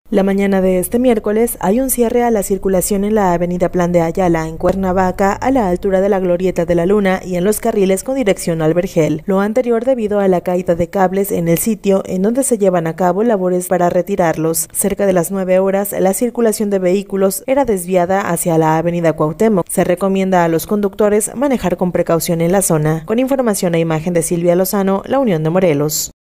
La mañana de este miércoles hay un cierre a la circulación en la avenida Plan de Ayala, en Cuernavaca, a la altura de la Glorieta de la Luna y en los carriles con dirección al Vergel. Lo anterior debido a la caída de cables en el sitio en donde se llevan a cabo labores para retirarlos. Cerca de las 9 horas, la circulación de vehículos era desviada hacia la avenida Cuauhtémoc. Se recomienda a los conductores manejar con precaución en la zona. Con información e imagen de Silvia Lozano, La Unión de Morelos.